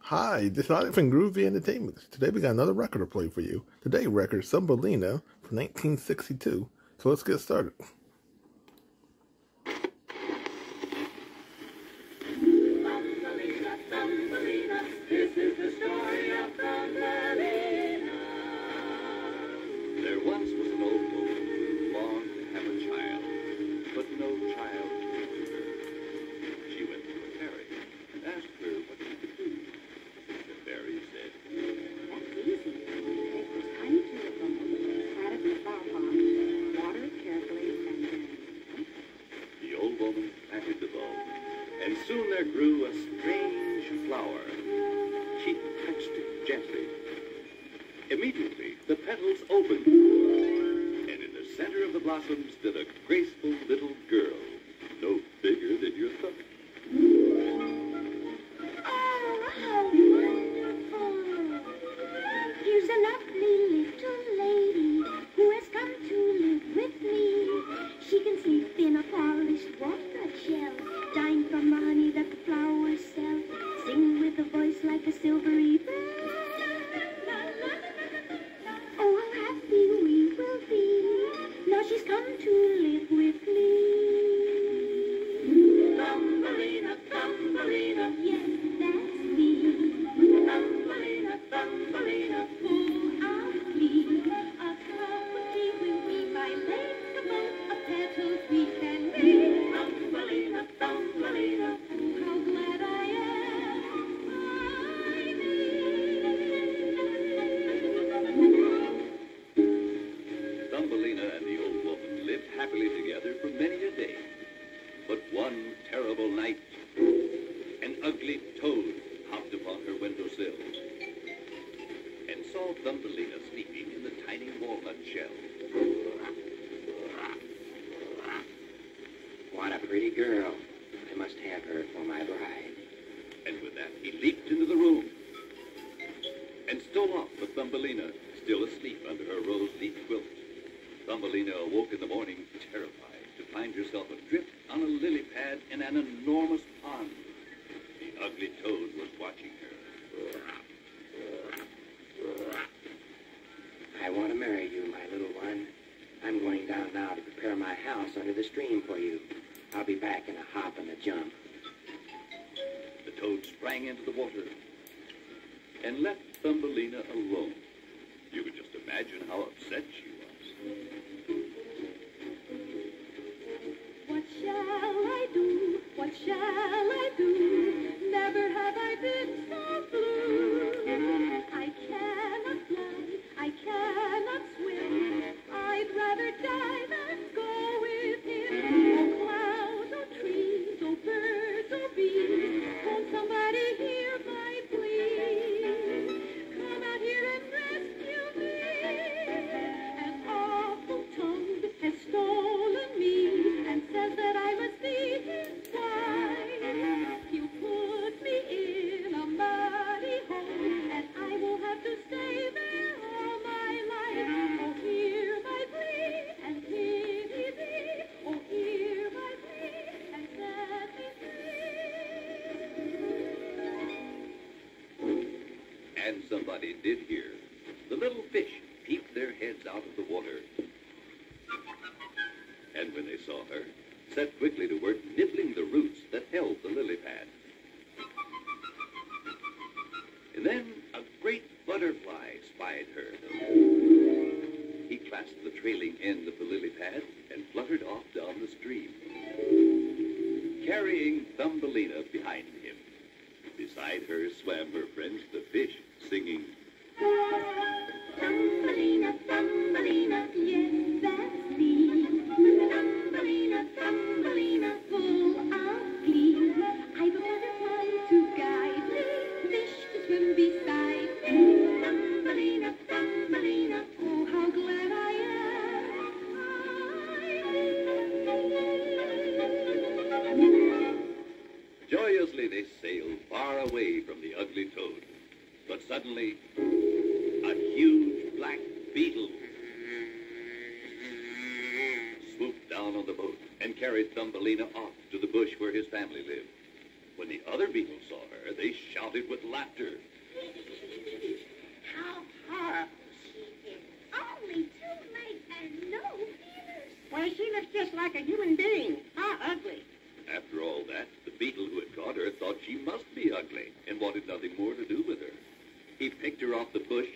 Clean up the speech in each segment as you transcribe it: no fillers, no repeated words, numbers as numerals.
Hi, this is Audio from Groovy Entertainment. Today we got another record to play for you. Today record Thumbelina from 1962. So let's get started. Thumbelina, Thumbelina, this is the story of Thumbelina. There once was an old woman who longed to have a child, but no child came to her. She went to a fairy and asked her what she could do. The fairy said, That's easy. Take this tiny tulip bundle, add it to the flower pot, water it carefully, and then... the old woman planted the bulb, and soon there grew a strange flower. She touched it gently. Immediately, the petals opened, and in the center of the blossom stood a graceful little girl, no bigger than your thumb. Oh, how wonderful! Here's a lovely little lady who has come to live with me. She can sleep in a polished walnut shell, dine from the honey that the flowers sell, sing with a voice like a silvery bell. Oh, how happy we will be. Now she's come to live with me. Thumbelina, Thumbelina, Yes, that's me. Thumbelina, Thumbelina, Full of glee. A cup of tea will be my lake above. A petals we can make. Thumbelina, Thumbelina. Oh, how glad I am. Thumbelina and the old woman lived happily together for many a day. But one terrible night, an ugly toad hopped upon her windowsill and saw Thumbelina sleeping in the tiny walnut shell. What a pretty girl. I must have her for my bride. And with that, he leaped into the room and stole off with Thumbelina, still asleep under her rose-leaf quilt. Thumbelina awoke in the morning terrified to find herself adrift on a lily pad in an enormous pond. The ugly toad was watching her. I want to marry you, my little one. I'm going down now to prepare my house under the stream for you. I'll be back in a hop and a jump. The toad sprang into the water and left Thumbelina alone. You could just imagine how upset she was. What shall I do? What shall I do? Never have I been so blue. I cannot fly, I cannot swim. I'd rather die than go with him. Oh clouds, oh trees, oh birds, oh bees, won't somebody hear my plea? Come out here and rescue me. An awful toad has stolen me and says that I must be his wife. He'll put me in a muddy hole and I will have to stay there all my life. Oh, hear my plea and pity me. Oh, hear my plea and set me free. And somebody did hear. The little fish peeped their heads out of the water. And when they saw her, set quickly to work nibbling the roots that held the lily pad. And then a great butterfly spied her. He clasped the trailing end of the lily pad and fluttered off down the stream, carrying Thumbelina behind him. Beside her swam her friends the fish, singing, Thumbelina, Thumbelina, yes, that's me. Thumbelina, Thumbelina, full of glee. I've a butterfly to guide me, fish to swim beside me. Thumbelina, Thumbelina, oh, how glad I am. joyously they sailed far away from the ugly toad. But suddenly, a huge black beetle swooped down on the boat and carried Thumbelina off to the bush where his family lived. When the other beetles saw her, they shouted with laughter. How horrible she is. Only 2 legs and no feelers. Why, she looks just like a human being. How ugly. After all that, the beetle who had caught her thought she must be ugly and wanted nothing more to do with her. He picked her off the bush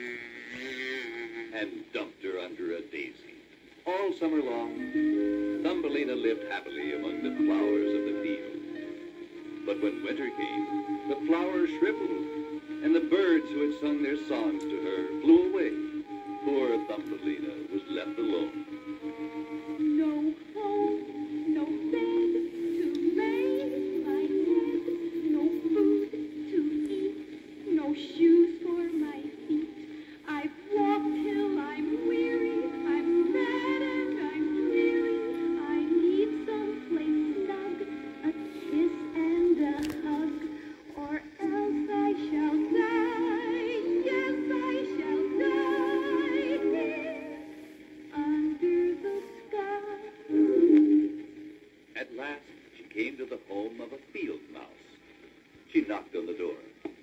and dumped her under a daisy. All summer long, Thumbelina lived happily among the flowers of the field. But when winter came, the flowers shriveled, and the birds who had sung their songs to her flew away. Poor Thumbelina was left alone. No home, no bed to lay my head, no food to eat, no shoes for my feet. I've walked till I'm weary, I'm sad and I'm dreary. I need someplace snug, a kiss and a hug, or else I shall die. Yes, I shall die here under the sky. At last, she came to the home of a field mouse. She knocked on the door.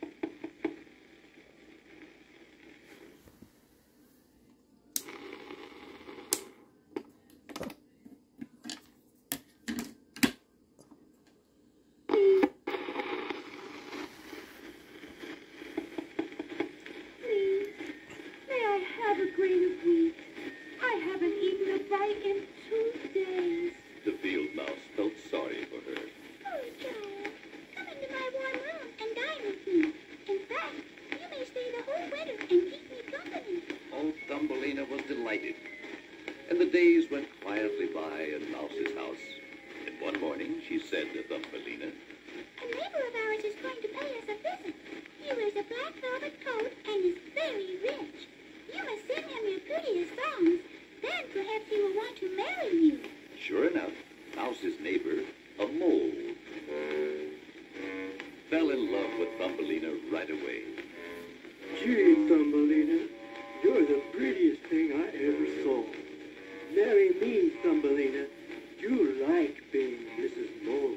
Please, may I have a grain of wheat? I haven't eaten a bite in 2 days. The field mouse felt sorry for her. Oh, child, come into my warm room and dine with me. In fact, you may stay the whole winter and keep me company. Oh, Thumbelina was delighted. And the days went quietly by in Mouse's house. And one morning she said to Thumbelina, A neighbor of ours is going to pay us a visit. He wears a black velvet coat and is very rich. You must sing him your prettiest songs. Then perhaps he will want to marry you. sure enough, Mouse's neighbor, a mole, fell in love with Thumbelina right away. Gee, Thumbelina, you're the prettiest thing I ever saw. Marry me, Thumbelina. You like being Mrs. Mole.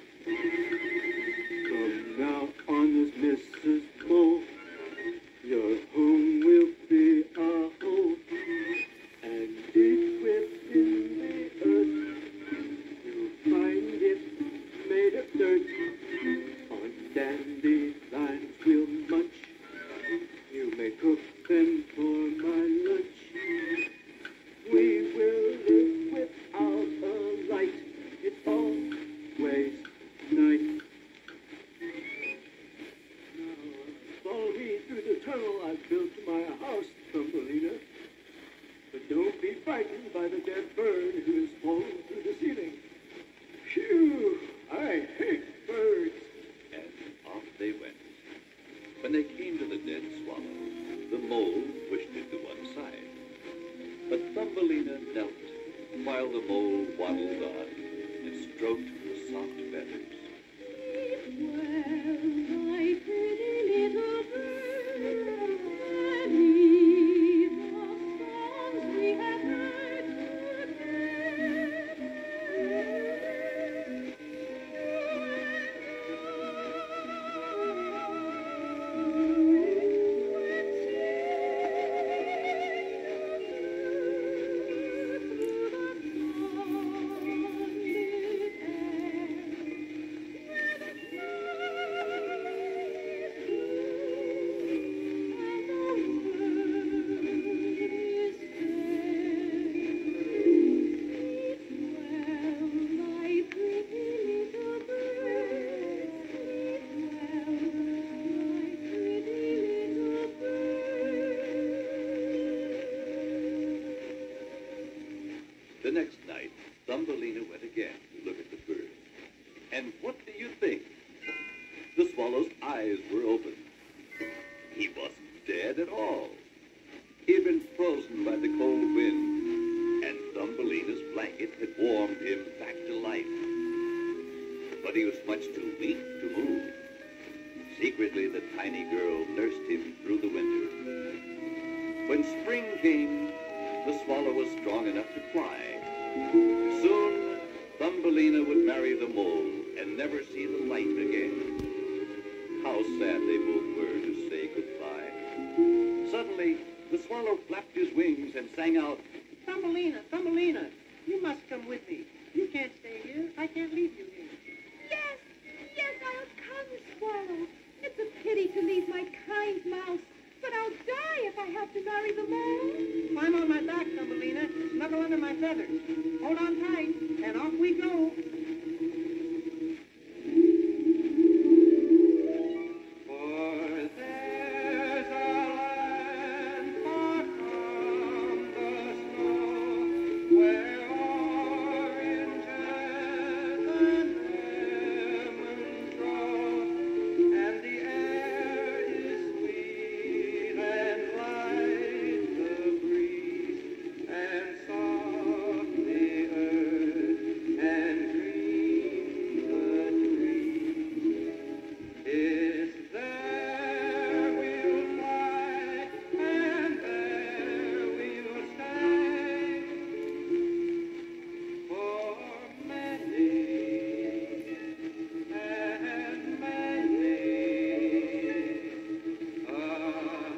Come now, honest Mrs. Mole. Your home will be a hole, and deep within the earth, you'll find it made of dirt. On dandelions we'll munch. You may cook them for my lunch. We will live without a light. It's always night. Now, follow me through the tunnel I've built to my house, Thumbelina. But don't be frightened by the dead bird who has fallen through the ceiling. Phew! I hate birds. And off they went. When they came to the dead swallow, the mole pushed it to one side. But Thumbelina knelt while the mole waddled on and stroked the soft feathers. Well, my pretty little bird, Annie, the songs we have heard The next night, Thumbelina went again to look at the bird. And what do you think? The swallow's eyes were open. He wasn't dead at all. He had been frozen by the cold wind, and Thumbelina's blanket had warmed him back to life. But he was much too weak to move. Secretly, the tiny girl nursed him through the winter. When spring came, the swallow was strong enough to fly. Soon, Thumbelina would marry the mole and never see the light again. How Suddenly, the swallow flapped his wings and sang out, Thumbelina, Thumbelina, you must come with me. You can't stay here. I can't leave you here. Yes, yes, I'll come, Swallow. It's a pity to leave my kind mouse, but I'll die if I have to marry the mole. Climb on my back, Thumbelina. Snuggle under my feathers. Hold on tight, and off we go. For there's a land far from the snow where oranges and lemons grow, and the air is sweet and light the breeze, and soft the earth and green the trees. It's there we'll fly, and there we'll stay for many and many a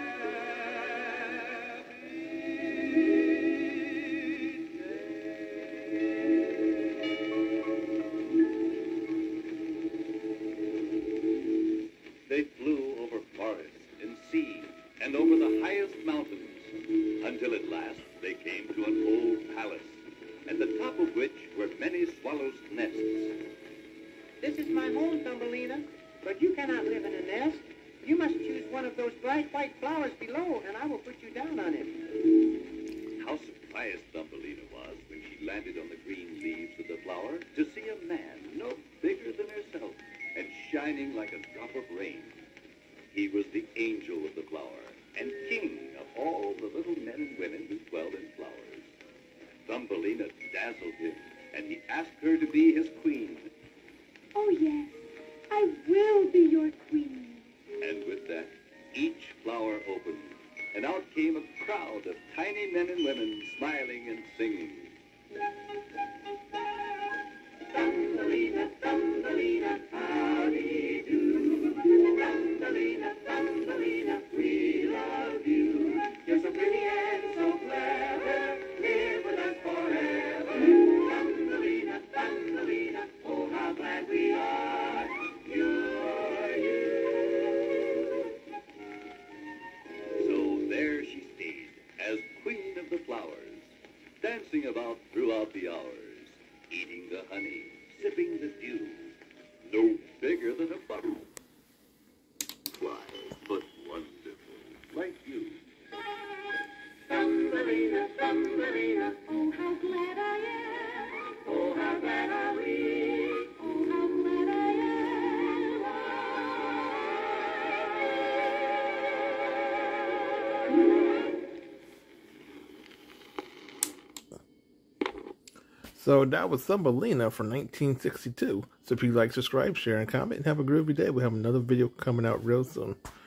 They flew over forest and sea and over the highest mountains, until at last they came to an old palace, at the top of which were many swallows' nests. This is my home, Thumbelina, but you cannot live in a nest. You must choose one of those bright white flowers below, and I will put you down on it. How surprised Thumbelina was when she landed on the green leaves of the flower to see a man no bigger than herself and shining like a drop of rain. He was the angel of the flower and king of all the little men and women who dwelled in flowers. Thumbelina dazzled him, and he asked her to be his queen. Oh, yes, I will be your queen. And with that, each flower opened, and out came a crowd of tiny men and women smiling and singing. Thumbelina, Thumbelina, howdy-do. Thumbelina, Thumbelina, we love you. You're so pretty and so clever, live with us forever. Thumbelina, Thumbelina, oh how glad we are you're you. So there she stayed, as queen of the flowers, dancing about throughout the hours, eating the honey, sipping the dew, no bigger than a butterfly, but wonderful, like you. Thumbelina, Thumbelina, Oh, how glad I am. oh how glad are we. Oh, how glad I am. So that was Thumbelina from 1962. So if you like, subscribe, share, and comment, and have a groovy day. We have another video coming out real soon.